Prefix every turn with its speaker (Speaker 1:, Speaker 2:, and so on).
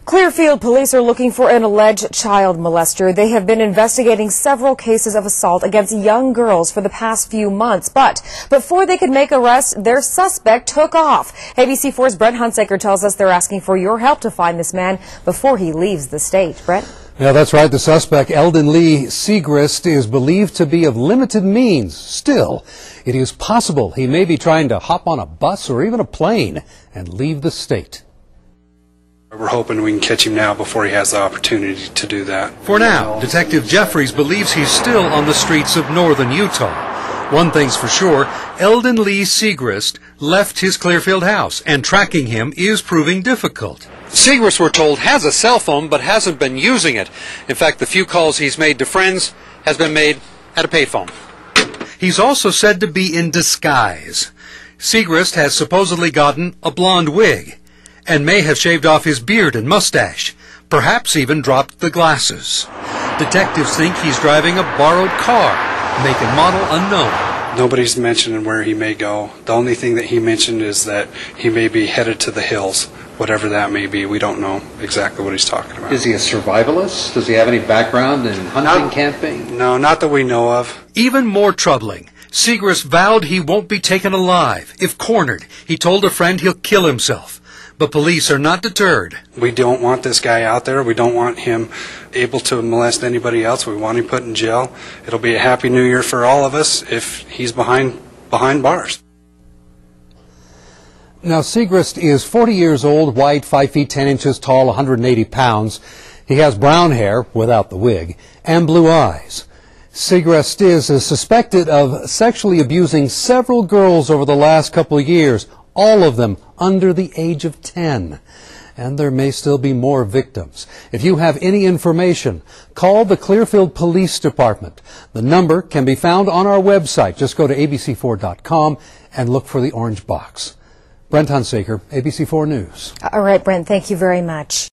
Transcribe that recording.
Speaker 1: Clearfield police are looking for an alleged child molester. They have been investigating several cases of assault against young girls for the past few months. But before they could make arrests, their suspect took off. ABC4's Brent Hunsaker tells us they're asking for your help to find this man before he leaves the state. Brent?
Speaker 2: Yeah, that's right. The suspect, Eldon Seagrist, is believed to be of limited means. Still, it is possible he may be trying to hop on a bus or even a plane and leave the state.
Speaker 3: We're hoping we can catch him now before he has the opportunity to do that.
Speaker 4: For now, Detective Jeffries believes he's still on the streets of northern Utah. One thing's for sure, Eldon Seagrist left his Clearfield house, and tracking him is proving difficult. Seagrist, we're told, has a cell phone but hasn't been using it. In fact, the few calls he's made to friends has been made at a payphone. He's also said to be in disguise. Seagrist has supposedly gotten a blonde wig and may have shaved off his beard and mustache, perhaps even dropped the glasses. Detectives think he's driving a borrowed car, make and model unknown.
Speaker 3: Nobody's mentioning where he may go. The only thing that he mentioned is that he may be headed to the hills. Whatever that may be, we don't know exactly what he's talking about.
Speaker 5: Is he a survivalist? Does he have any background in hunting, camping?
Speaker 3: No, not that we know of.
Speaker 4: Even more troubling, Seagrist vowed he won't be taken alive. If cornered, he told a friend he'll kill himself. But police are not deterred.
Speaker 3: We don't want this guy out there. We don't want him able to molest anybody else. We want him put in jail. It'll be a happy new year for all of us if he's behind bars.
Speaker 2: Now, Seagrist is 40 years old, white, 5 feet 10 inches tall, 180 pounds. He has brown hair, without the wig, and blue eyes. Seagrist is suspected of sexually abusing several girls over the last couple of years, all of them under the age of 10. And there may still be more victims. If you have any information, call the Clearfield Police Department. The number can be found on our website. Just go to abc4.com and look for the orange box. Brent Hunsaker, ABC4 News.
Speaker 1: All right, Brent, thank you very much.